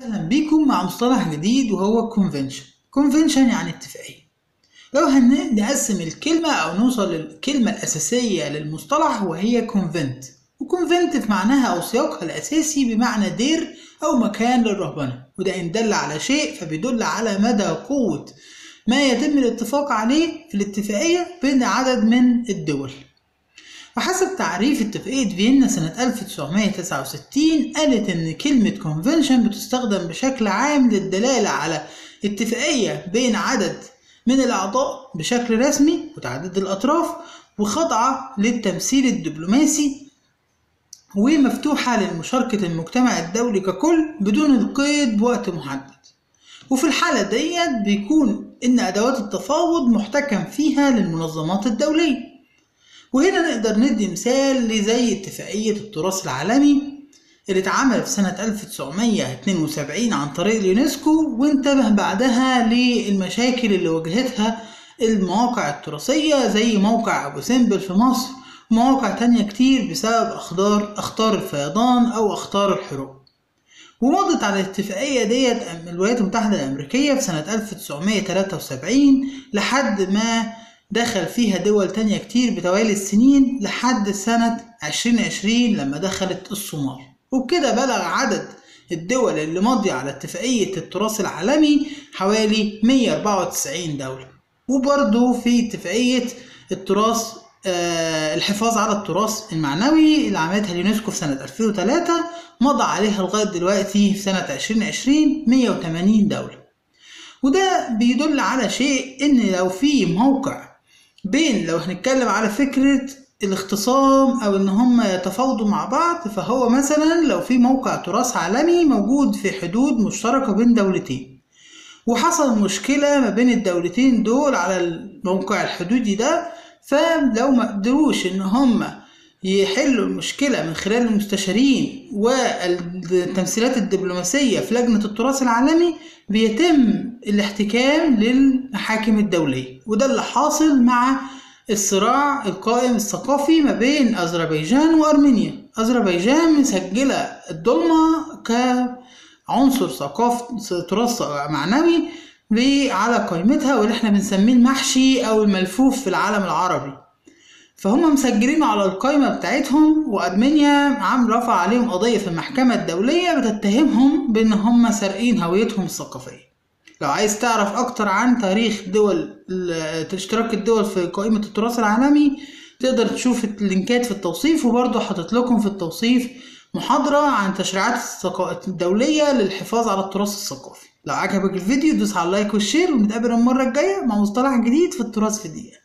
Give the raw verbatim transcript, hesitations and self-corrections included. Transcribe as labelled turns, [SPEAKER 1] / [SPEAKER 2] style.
[SPEAKER 1] اهلا بيكم مع مصطلح جديد وهو convention. convention يعني اتفاقية. لو هنقسم الكلمة او نوصل للكلمة الاساسية للمصطلح وهي convent، وconvent في معناها او سياقها الاساسي بمعنى دير او مكان للرهبنة، وده ان دل على شيء فبيدل على مدى قوة ما يتم الاتفاق عليه في الاتفاقية بين عدد من الدول. وحسب تعريف اتفاقية فيينا سنة ألف وتسعمائة وتسعة وستين قالت إن كلمة convention بتستخدم بشكل عام للدلالة على اتفاقية بين عدد من الأعضاء بشكل رسمي متعدد الأطراف، وخاضعة للتمثيل الدبلوماسي، ومفتوحة لمشاركة المجتمع الدولي ككل بدون القيد بوقت محدد. وفي الحالة ديت بيكون إن أدوات التفاوض محتكم فيها للمنظمات الدولية. وهنا نقدر ندي مثال لزي اتفاقية التراث العالمي اللي اتعملت في سنة ألف وتسعمائة واثنين وسبعين عن طريق اليونسكو، وانتبه بعدها للمشاكل اللي واجهتها المواقع التراثية زي موقع أبو سمبل في مصر ومواقع تانية كتير بسبب أخطار أخطار الفيضان أو أخطار الحروب. ومضت على الاتفاقية ديت الولايات المتحدة الأمريكية في سنة ألف وتسعمائة وثلاثة وسبعين لحد ما دخل فيها دول تانية كتير بتوالي السنين لحد سنة عشرين عشرين لما دخلت الصومال. وبكده بلغ عدد الدول اللي ماضية على اتفاقية التراث العالمي حوالي مئة وأربعة وتسعين دولة. وبرضو في اتفاقية التراث آه الحفاظ على التراث المعنوي اللي عملتها اليونسكو في سنة ألفين وثلاثة مضى عليها لغاية دلوقتي في سنة عشرين عشرين مئة وثمانين دولة. وده بيدل على شيء ان لو في موقع بين لو هنتكلم على فكرة الاختصام او ان هم يتفاوضوا مع بعض، فهو مثلا لو في موقع تراث عالمي موجود في حدود مشتركة بين دولتين وحصل مشكلة ما بين الدولتين دول على الموقع الحدودي ده، فلو ما قدروش ان هم يحلوا المشكلة من خلال المستشارين والتمثيلات الدبلوماسية في لجنة التراث العالمي بيتم الاحتكام للمحاكم الدولية. وده اللي حاصل مع الصراع القائم الثقافي ما بين أذربيجان وأرمينيا. أذربيجان مسجلة الضلمة كعنصر ثقافي تراث معنوي على قائمتها، واللي احنا بنسميه المحشي أو الملفوف في العالم العربي، فهم مسجلينه على القائمة بتاعتهم. وأرمينيا عم رفع عليهم قضية في المحكمة الدولية بتتهمهم بأن هم سارقين هويتهم الثقافية. لو عايز تعرف أكتر عن تاريخ دول اشتراك الدول في قائمة التراث العالمي تقدر تشوف اللينكات في التوصيف، وبرضه حاطط لكم في التوصيف محاضرة عن تشريعات الدولية للحفاظ على التراث الثقافي. لو عجبك الفيديو دوس على اللايك والشير، ونتقابل المرة الجاية مع مصطلح جديد في التراث في دقيقة.